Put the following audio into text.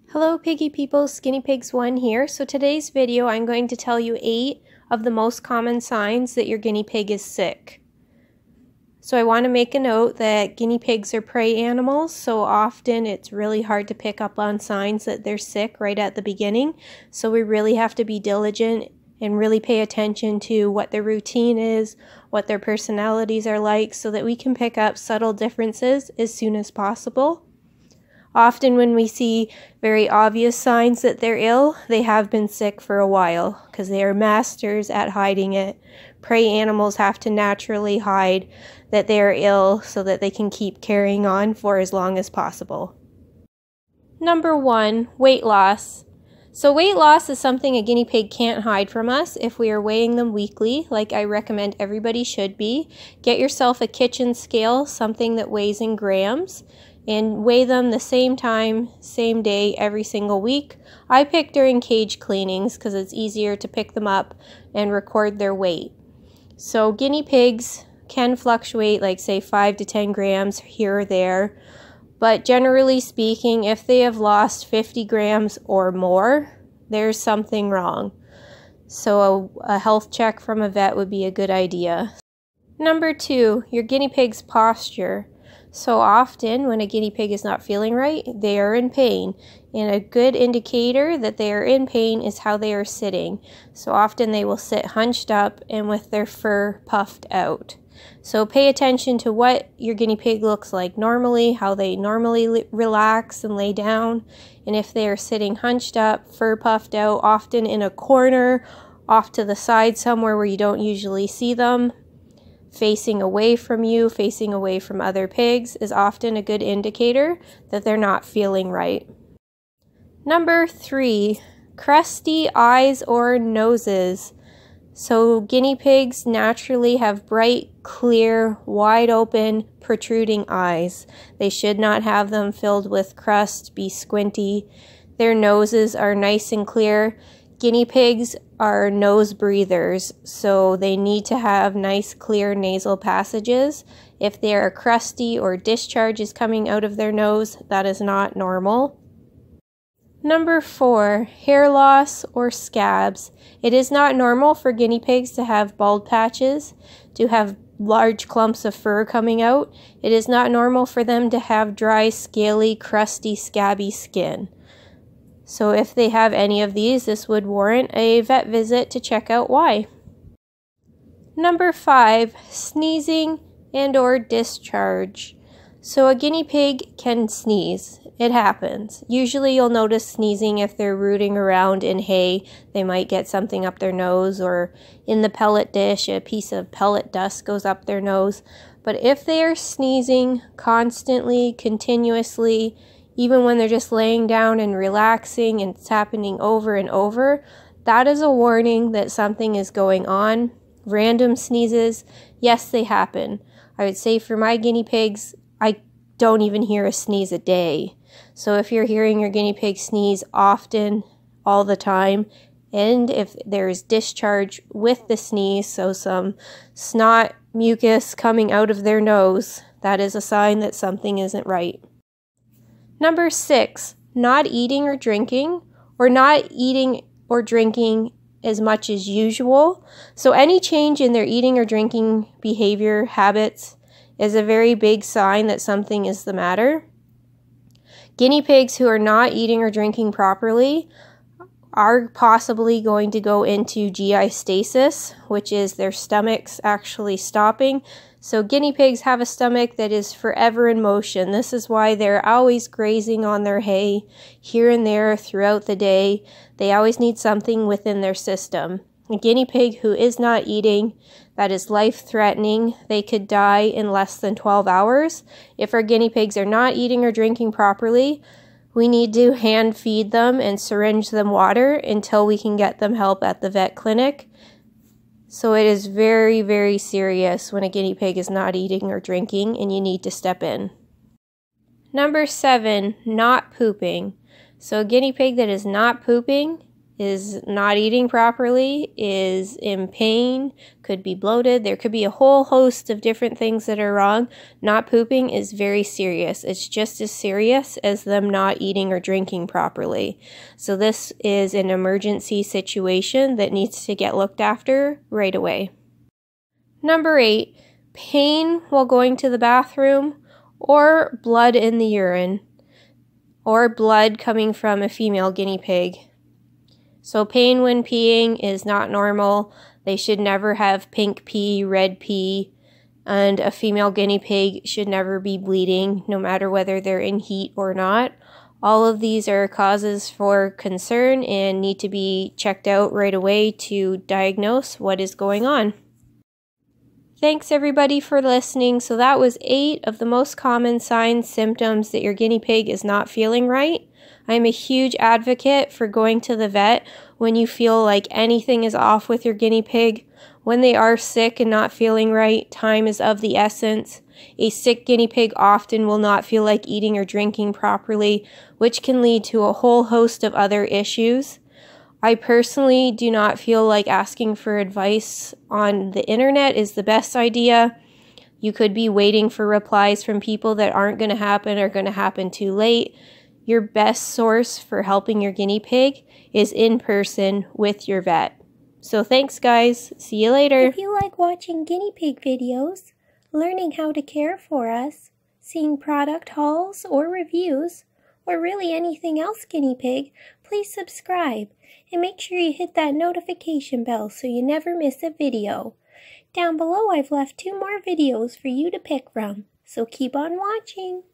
Hello Piggy People, Skinny Pigs 1 here. So today's video I'm going to tell you 8 of the most common signs that your guinea pig is sick. So I want to make a note that guinea pigs are prey animals, so often it's really hard to pick up on signs that they're sick right at the beginning. So we really have to be diligent and really pay attention to what their routine is, what their personalities are like, so that we can pick up subtle differences as soon as possible. Often when we see very obvious signs that they're ill, they have been sick for a while because they are masters at hiding it. Prey animals have to naturally hide that they are ill so that they can keep carrying on for as long as possible. Number 1, weight loss. So weight loss is something a guinea pig can't hide from us if we are weighing them weekly, like I recommend everybody should be. Get yourself a kitchen scale, something that weighs in grams, and weigh them the same time, same day, every single week. I pick during cage cleanings because it's easier to pick them up and record their weight. So guinea pigs can fluctuate like say 5 to 10 grams here or there, but generally speaking, if they have lost 50 grams or more, there's something wrong. So a health check from a vet would be a good idea. Number 2, your guinea pig's posture. So often when a guinea pig is not feeling right, they are in pain. And a good indicator that they are in pain is how they are sitting. So often they will sit hunched up and with their fur puffed out. So pay attention to what your guinea pig looks like normally, how they normally relax and lay down. And if they are sitting hunched up, fur puffed out, often in a corner, off to the side somewhere where you don't usually see them, facing away from you, facing away from other pigs is often a good indicator that they're not feeling right. Number 3, crusty eyes or noses. So guinea pigs naturally have bright, clear, wide open, protruding eyes. They should not have them filled with crust, be squinty. Their noses are nice and clear. Guinea pigs are nose breathers, so they need to have nice clear nasal passages. If they are crusty or discharge is coming out of their nose, that is not normal. Number 4, hair loss or scabs. It is not normal for guinea pigs to have bald patches, to have large clumps of fur coming out. It is not normal for them to have dry, scaly, crusty, scabby skin. So if they have any of these, this would warrant a vet visit to check out why. Number 5, sneezing and or discharge. So a guinea pig can sneeze. It happens. Usually you'll notice sneezing if they're rooting around in hay. They might get something up their nose, or in the pellet dish, a piece of pellet dust goes up their nose. But if they are sneezing constantly, continuously, even when they're just laying down and relaxing and it's happening over and over, that is a warning that something is going on. Random sneezes, yes, they happen. I would say for my guinea pigs, I don't even hear a sneeze a day. So if you're hearing your guinea pig sneeze often, all the time, and if there's discharge with the sneeze, so some snot, mucus coming out of their nose, that is a sign that something isn't right. Number 6, not eating or drinking, or not eating or drinking as much as usual. So any change in their eating or drinking behavior habits is a very big sign that something is the matter. Guinea pigs who are not eating or drinking properly are possibly going to go into GI stasis, which is their stomachs actually stopping. So guinea pigs have a stomach that is forever in motion. This is why they're always grazing on their hay here and there throughout the day. They always need something within their system. A guinea pig who is not eating, that is life-threatening. They could die in less than 12 hours. If our guinea pigs are not eating or drinking properly, we need to hand feed them and syringe them water until we can get them help at the vet clinic. So it is very, very serious when a guinea pig is not eating or drinking and you need to step in. Number 7, not pooping. So a guinea pig that is not pooping is not eating properly, is in pain, could be bloated. There could be a whole host of different things that are wrong. Not pooping is very serious. It's just as serious as them not eating or drinking properly. So this is an emergency situation that needs to get looked after right away. Number 8, pain while going to the bathroom or blood in the urine or blood coming from a female guinea pig. So pain when peeing is not normal. They should never have pink pee, red pee, and a female guinea pig should never be bleeding, no matter whether they're in heat or not. All of these are causes for concern and need to be checked out right away to diagnose what is going on. Thanks everybody for listening. So that was 8 of the most common signs, symptoms that your guinea pig is not feeling right. I'm a huge advocate for going to the vet when you feel like anything is off with your guinea pig. When they are sick and not feeling right, time is of the essence. A sick guinea pig often will not feel like eating or drinking properly, which can lead to a whole host of other issues. I personally do not feel like asking for advice on the internet is the best idea. You could be waiting for replies from people that aren't going to happen or going to happen too late. Your best source for helping your guinea pig is in person with your vet. So thanks guys. See you later. If you like watching guinea pig videos, learning how to care for us, seeing product hauls or reviews, or really anything else guinea pig, please subscribe and make sure you hit that notification bell so you never miss a video. Down below I've left 2 more videos for you to pick from, so keep on watching.